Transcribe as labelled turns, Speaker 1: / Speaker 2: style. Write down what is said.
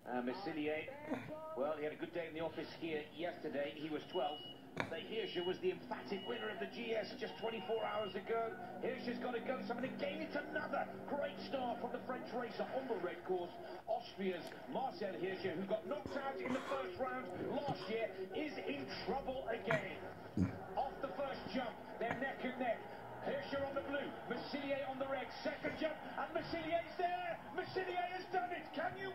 Speaker 1: Missilier, well, he had a good day in the office here yesterday. He was 12th. Hirscher was the emphatic winner of the GS just 24 hours ago. Hirscher's got to go. So, and again, it's another great start from the French racer on the red course. Austria's Marcel Hirscher, who got knocked out in the first round last year, is in trouble again. Off the first jump, they're neck and neck. Hirscher on the blue, Missilier on the red. Second jump, and Missilier's there. Missilier has done it. Can you